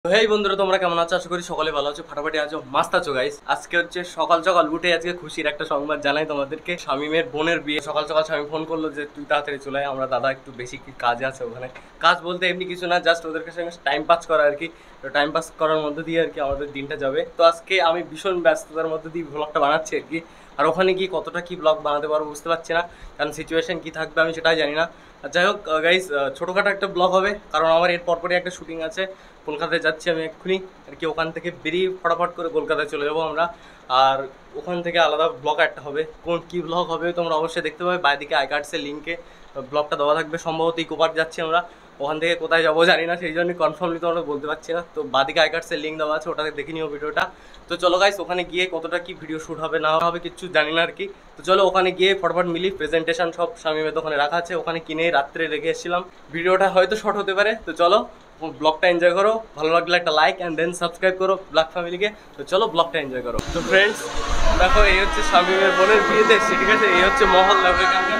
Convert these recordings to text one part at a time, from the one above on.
হেই বন্ধুরা, তোমরা কেমন আছো? আশা করি সকলে ভালো আছো, ফাটাফাটি আছো, মাস্ত আছো গাইস। আজকে হচ্ছে সকাল সকাল উঠে আজকে খুশির একটা সংবাদ জানাই তোমাদেরকে। শামিমের বোনের বিয়ে। সকাল সকাল শামিম ফোন করলো যে তুই তাড়াতাড়ি চলে আয়, আমরা দাদা একটু বেশি কি কাজে আছে ওখানে। কাজ বলতে এমনি কিছু না, জাস্ট ওদের সঙ্গে টাইম পাস করা আর কি। তো টাইম পাস করার মধ্যে দিয়ে আর কি আমাদের দিনটা যাবে। তো আজকে আমি ভীষণ ব্যস্ততার মধ্যে দিয়ে ব্লগটা বানাচ্ছি আর কি। আর ওখানে গিয়ে কতটা কি ব্লগ বানাতে পারবো বুঝতে পারছি না, কারণ সিচুয়েশন কি থাকবে আমি সেটাই জানি না। যাই হোক গাইস, ছোটোখাটো একটা ব্লগ হবে, কারণ আমার এর পরপরই একটা শুটিং আছে। কলকাতায় যাচ্ছি আমি এক্ষুনি আর কি। ওখান থেকে বেরিয়ে ফটাফট করে কলকাতায় চলে যাবো আমরা। আর ওখান থেকে আলাদা ব্লগ একটা হবে। কোন কী ব্লগ হবে তোমরা অবশ্যই দেখতে পাবে। বাইদিকে আই কার্ডসের লিঙ্কে ব্লগটা দেওয়া থাকবে। সম্ভবত ইকো পার্ক যাচ্ছি আমরা। ওখান থেকে কোথায় যাবো জানি না, সেই জন্যই কনফার্মলি তোমরা বলতে পারছি না। তো বাদিকে আই কার্ডসের লিঙ্ক দেওয়া আছে, ওটাতে দেখে নিও ভিডিওটা। তো চলো গাইস, ওখানে গিয়ে কতটা কি ভিডিও শ্যুট হবে না হবে কিচ্ছু জানি না আর কি। তো চলো ওখানে গিয়ে ফটাফট মিলি। প্রেজেন্টেশন সব শামিমের দোকানে রাখা আছে, ওখানে কিনে রাত্রে রেখে এসেছিলাম। ভিডিওটা হয়তো শর্ট হতে পারে। তো চলো ব্লগটা এনজয় করো, ভালো লাগলে একটা লাইক অ্যান্ড দেন সাবস্ক্রাইব করো ব্লগ ফ্যামিলিকে। তো চলো ব্লগটা এনজয় করো। তো ফ্রেন্ডস দেখো, এই হচ্ছে শামিমের বোনের বিয়েতে এসেছি, ঠিক আছে? এই হচ্ছে মহল, দেখো এখানকার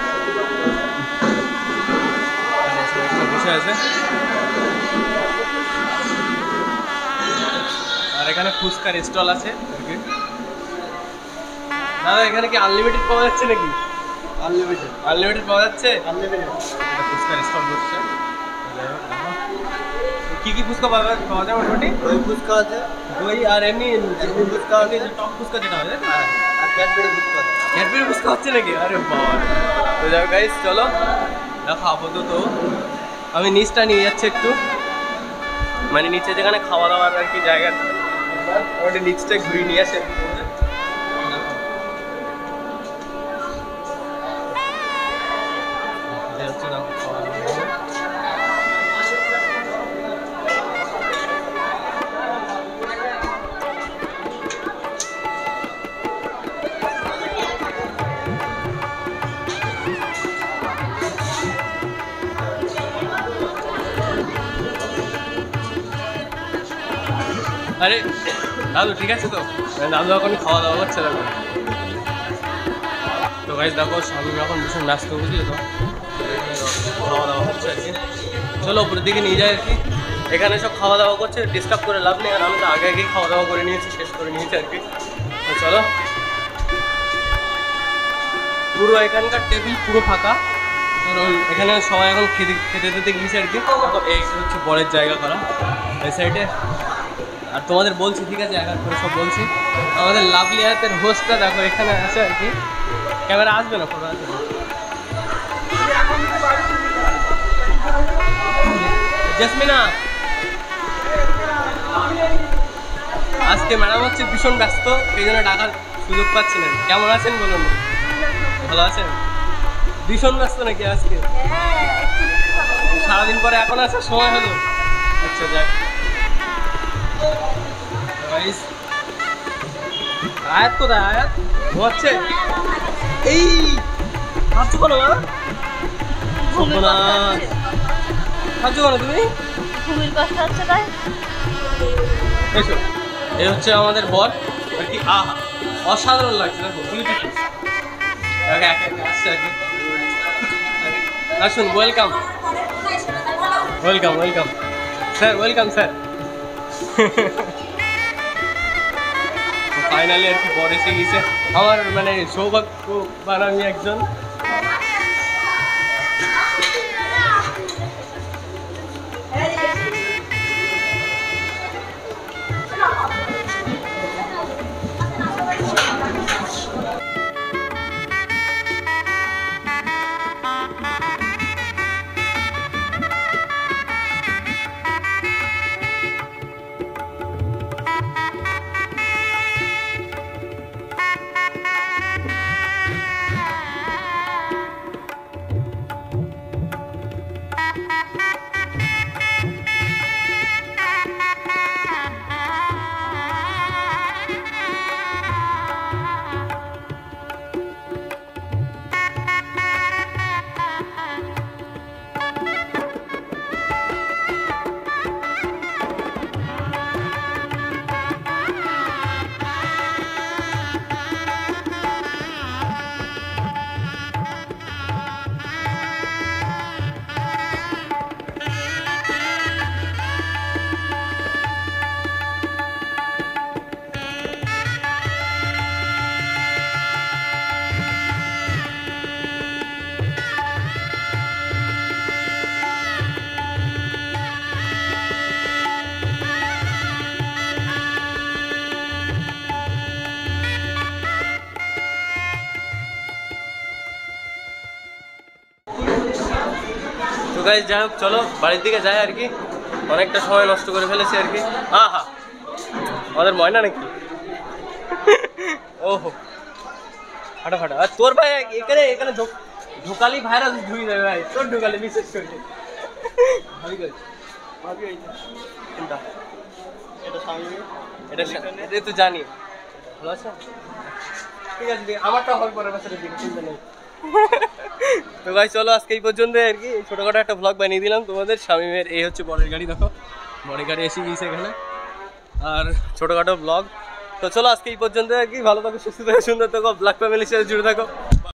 বসে আছে। আর এখানে ফুচকার স্টল আছে। দাদা এখানে কি আনলিমিটেড পাওয়া যাচ্ছে নাকি? আনলিমিটেড পাওয়া যাচ্ছে। এটা ফুচকার স্টল বসছে। কি কি ফুচকা পাওয়া যায় মোটামুটি? দই ফুচকা আছে, দই আর এমনি ফুচকা আছে, টক ফুচকা যেটা হয় আর ক্যাডবেরি ফুচকা আছে। ক্যাডবেরি ফুচকা হচ্ছে নাকি? আরে বাবা। তো যাও গাইস, চলো দেখো। আপাতত আমি নিচটা নিয়ে যাচ্ছি একটু, মানে নিচে যেখানে খাওয়া দাওয়ার আর কি জায়গা, ওটা নিচটা ঘুরিয়ে নিয়ে আসে। আরে দাদু ঠিক আছে তো? দাদু এখন খাওয়া দাওয়া করছে দেখো। তো গাইস দেখো, স্বামী এখন ভীষণ ব্যস্ত, বুঝলি তো? খাওয়া দাওয়া হচ্ছে আর কি। চলো উপরের দিকে নিয়ে যাই আর কি। এখানে সব খাওয়া দাওয়া করছে, ডিস্টার্ব করে লাভ নেই। আর আমি তো আগে আগেই খাওয়া দাওয়া করে নিয়েছি, শেষ করে নিয়েছি আর কি। তো চলো, পুরো এখানকার টেবিল পুরো ফাঁকা, কারণ এখানে সবাই এখন খেতে খেতে গিয়েছে আর কি। দেখো এই হচ্ছে বরের জায়গা করা এই সাইডে। আর তোমাদের বলছি, ঠিক আছে, এক এক করে সব বলছি। আমাদের লাভলি হাতের হোস্টটা দেখো এখানে আছে আর কি। ক্যামেরা আসবে না, ফটো আসবে না। জেসমিনা, আজকে ম্যাডাম হচ্ছে ভীষণ ব্যস্ত, সেই জন্য ডাকার সুযোগ পাচ্ছিলেন। কেমন আছেন বলুন? ভালো আছেন? ভীষণ ব্যস্ত নাকি আজকে? সারাদিন পরে এখন আসার সময় হলো? আচ্ছা যাক। আয়াত কোথায়? আয়াত ঘুমাচ্ছে। এই খাচ্ছ কেন মা? খাচ্ছ কেন তুমি? ঘুমির কষ্ট হচ্ছে তাই। এসো, এই হচ্ছে আমাদের বর আর কি। আহা অসাধারণ লাগছে দেখো। আসছে আর কি। আসুন, welcome welcome welcome sir, welcome sir. Finally আর কি বর এসে গেছে। আমার মানে সৌভাগ্যবান আমি একজন। গাইস যাই হোক চলো বাড়ির দিকে যাই আর কি, অনেকটা সময় নষ্ট করে ফেলেছি আর কি। আহা আমাদের ময়না নাকি? ওহো ফাটা ফাটা। আর তোর ভাই এখানে এখানে ঢোকালি ভাইরাস ঢুকে যাবে ভাই, তোর ঢোকালি বিশেষ করে ভাবি করে ভাবি এই চিন্তা এটা স্বামী এটা এটা তো জানি। ভালো আছে? ঠিক আছে আমারটা হল পরের বছরের দিন, চিন্তা নেই। তো ভাই চলো আজকে এই পর্যন্ত আর কি, ছোটখাটো একটা ব্লগ বানিয়ে দিলাম তোমাদের। শামিমের এই হচ্ছে বরের গাড়ি, দেখো বরের গাড়ি এসে গিয়েছে এখানে, আর ছোটখাটো ব্লগ। তো চলো আজকে এই পর্যন্ত আর কি, ভালো থাকো, সুস্থ থাকো, সুন্দর থাকো, ব্ল্যাক ফ্যামিলির সাথে জুড়ে থাকো।